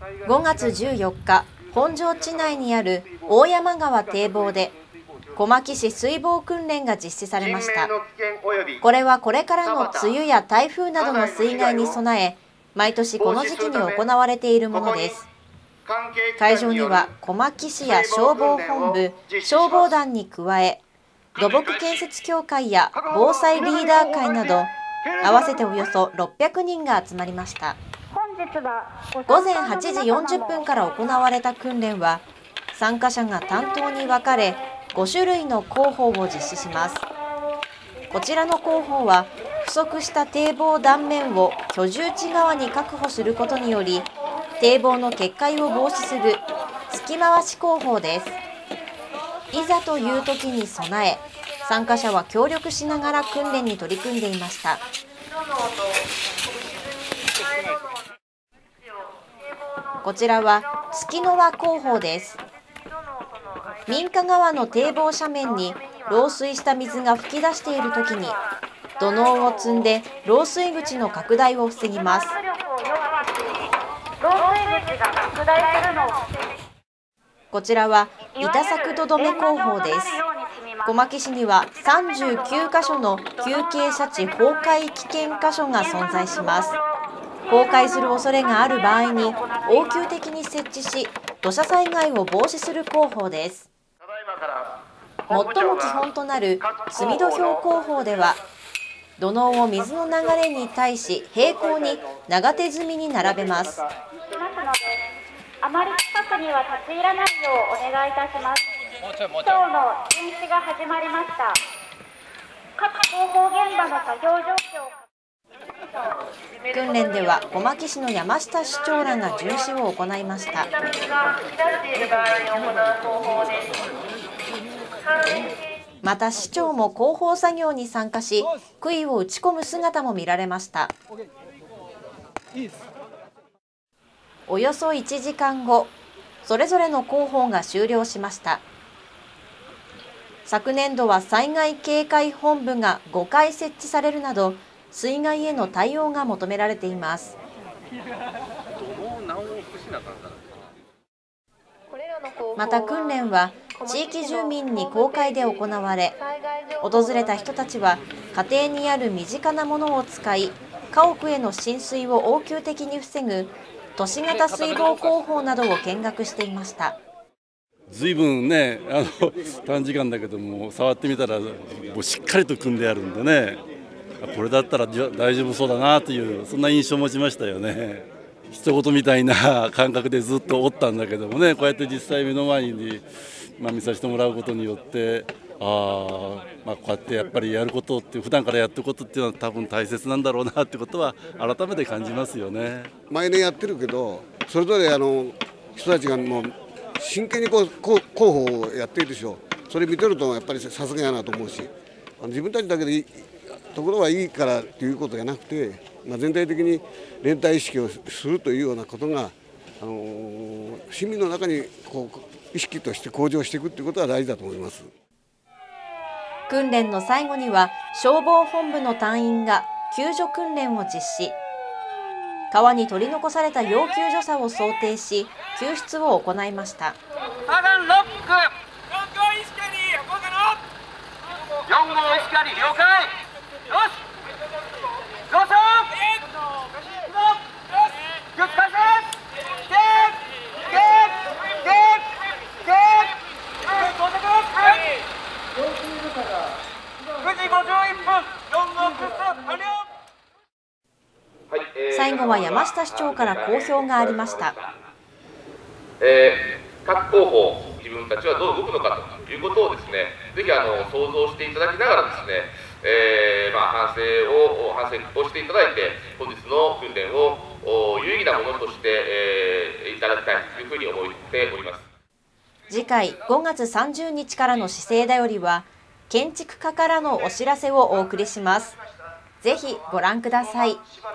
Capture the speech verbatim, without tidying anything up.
ごがつじゅうよっか、本庄地内にある大山川堤防で小牧市水防訓練が実施されました。これはこれからの梅雨や台風などの水害に備え、毎年この時期に行われているものです。会場には小牧市や消防本部、消防団に加え、土木建設協会や防災リーダー会など、合わせておよそろっぴゃくにんが集まりました。ごぜんはちじよんじゅっぷんから行われた訓練は、参加者が担当に分かれ、ごしゅるいの工法を実施します。こちらの工法は、不足した堤防断面を居住地側に確保することにより、堤防の決壊を防止する突き回し工法です。いざという時に備え、参加者は協力しながら訓練に取り組んでいました。こちらは月の輪工法です。民家側の堤防斜面に漏水した水が噴き出している時に、土のうを積んで漏水口の拡大を防ぎます。こちらは板柵土留め工法です。小牧市にはさんじゅうきゅうかしょの急傾斜地崩壊危険箇所が存在します。崩壊する恐れがある場合に応急的に設置し、土砂災害を防止する工法です。最も基本となる積み土俵工法では、土のうを水の流れに対し平行に長手積みに並べます。 あまり近くには立ち入らないようお願いいたします。今日の巡視が始まりました。各工法現場の作業状況。 訓練では小牧市の山下市長らが巡視を行いました。また市長も広報作業に参加し、杭を打ち込む姿も見られました。およそいちじかんご、それぞれの広報が終了しました。昨年度は災害警戒本部がごかい設置されるなど、水害への対応が求められています。また訓練は地域住民に公開で行われ、訪れた人たちは家庭にある身近なものを使い、家屋への浸水を応急的に防ぐ都市型水防工法などを見学していました。 ずいぶんね、あの短時間だけども触ってみたらもうしっかりと組んであるんでね、これだったら大丈夫そうだなという、そんな印象を持ちましたよね。一言みたいな感覚でずっとおったんだけどもね、こうやって実際目の前に、まあ、見させてもらうことによって、あ、まあ、こうやってやっぱりやることって普段からやってることっていうのは多分大切なんだろうなってことは改めて感じますよね。 毎年やってるけど、それぞれあの人たちがもう真剣にこう広報をやっているでしょ。それ見てるとやっぱりさすがやなと思うし、あの自分たちだけでいいところはいいからということじゃなくて、まあ、全体的に連帯意識をするというようなことが、あのー、市民の中にこう意識として向上していくということが大事だと思います。 訓練の最後には消防本部の隊員が救助訓練を実施。川に取り残された要救助者を想定し、救出を行いました。最後は山下市長から講評がありました。 えー、各候補、自分たちはどう動くのかということをですね、ぜひあの想像していただきながらですね、えーまあ、反省を反省をしていただいて、本日の訓練を有意義なものとして、えー、いただきたいというふうに思っております。 次回ごがつさんじゅうにちからの市政だよりは、建築家からのお知らせをお送りします。ぜひご覧ください。